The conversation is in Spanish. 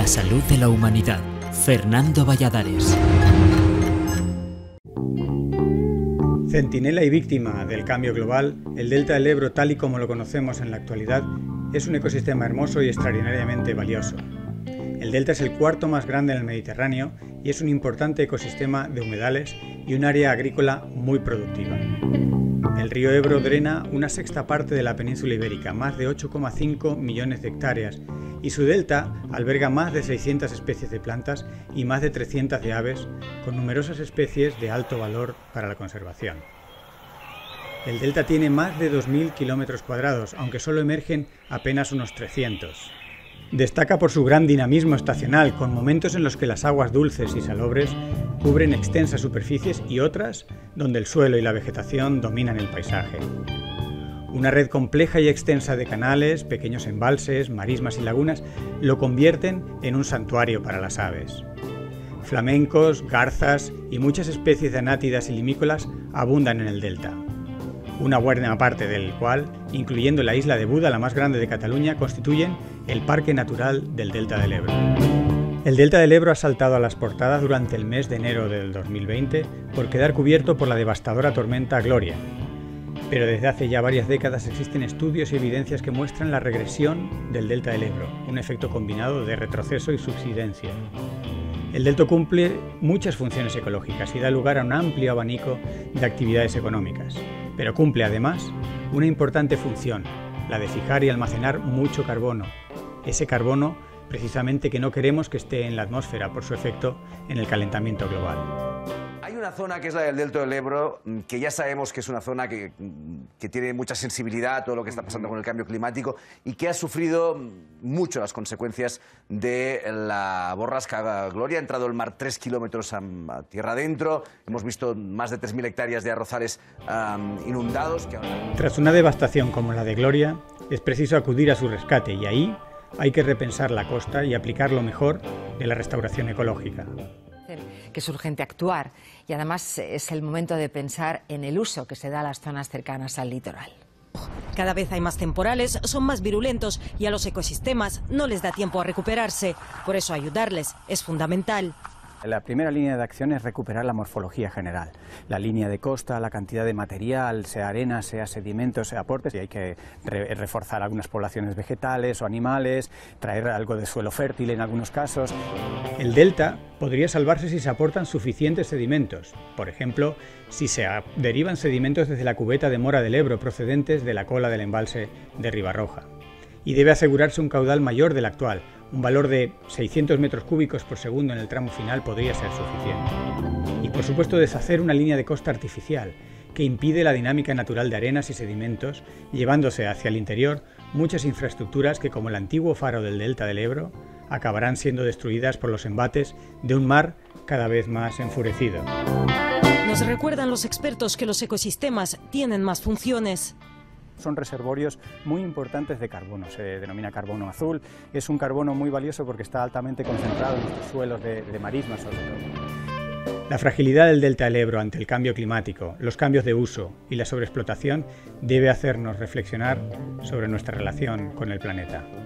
la salud de la humanidad. Fernando Valladares. Centinela y víctima del cambio global, el delta del Ebro, tal y como lo conocemos en la actualidad, es un ecosistema hermoso y extraordinariamente valioso. El delta es el cuarto más grande en el Mediterráneo y es un importante ecosistema de humedales y un área agrícola muy productiva. El río Ebro drena una sexta parte de la península ibérica, más de 8,5 millones de hectáreas, y su delta alberga más de 600 especies de plantas y más de 300 de aves, con numerosas especies de alto valor para la conservación. El delta tiene más de 2.000 kilómetros cuadrados, aunque solo emergen apenas unos 300. Destaca por su gran dinamismo estacional, con momentos en los que las aguas dulces y salobres cubren extensas superficies y otras donde el suelo y la vegetación dominan el paisaje. Una red compleja y extensa de canales, pequeños embalses, marismas y lagunas lo convierten en un santuario para las aves. Flamencos, garzas y muchas especies de anátidas y limícolas abundan en el delta. Una buena parte del cual, incluyendo la isla de Buda, la más grande de Cataluña, constituyen el Parque Natural del Delta del Ebro. El Delta del Ebro ha saltado a las portadas durante el mes de enero del 2020 por quedar cubierto por la devastadora tormenta Gloria. Pero desde hace ya varias décadas existen estudios y evidencias que muestran la regresión del Delta del Ebro, un efecto combinado de retroceso y subsidencia. El delta cumple muchas funciones ecológicas y da lugar a un amplio abanico de actividades económicas, pero cumple además una importante función, la de fijar y almacenar mucho carbono. Ese carbono, precisamente, que no queremos que esté en la atmósfera por su efecto en el calentamiento global. Hay una zona que es la del Delta del Ebro, que ya sabemos que es una zona que tiene mucha sensibilidad a todo lo que está pasando con el cambio climático y que ha sufrido mucho las consecuencias de la borrasca Gloria. Ha entrado el mar 3 kilómetros a tierra adentro, hemos visto más de 3.000 hectáreas de arrozales inundados. Tras una devastación como la de Gloria, es preciso acudir a su rescate y ahí hay que repensar la costa y aplicar lo mejor de la restauración ecológica. Que es urgente actuar y además es el momento de pensar en el uso que se da a las zonas cercanas al litoral. Cada vez hay más temporales, son más virulentos y a los ecosistemas no les da tiempo a recuperarse. Por eso ayudarles es fundamental. La primera línea de acción es recuperar la morfología general, la línea de costa, la cantidad de material, sea arena, sea sedimentos, sea aportes, y hay que reforzar algunas poblaciones vegetales o animales, traer algo de suelo fértil en algunos casos. El delta podría salvarse si se aportan suficientes sedimentos, por ejemplo, si se derivan sedimentos desde la cubeta de Mora del Ebro procedentes de la cola del embalse de Ribarroja. Y debe asegurarse un caudal mayor del actual. Un valor de 600 metros cúbicos por segundo en el tramo final podría ser suficiente. Y por supuesto deshacer una línea de costa artificial que impide la dinámica natural de arenas y sedimentos, llevándose hacia el interior muchas infraestructuras que, como el antiguo faro del Delta del Ebro, acabarán siendo destruidas por los embates de un mar cada vez más enfurecido. Nos recuerdan los expertos que los ecosistemas tienen más funciones. Son reservorios muy importantes de carbono, se denomina carbono azul. Es un carbono muy valioso porque está altamente concentrado en nuestros suelos de marismas sobre todo. La fragilidad del Delta del Ebro ante el cambio climático, los cambios de uso y la sobreexplotación debe hacernos reflexionar sobre nuestra relación con el planeta.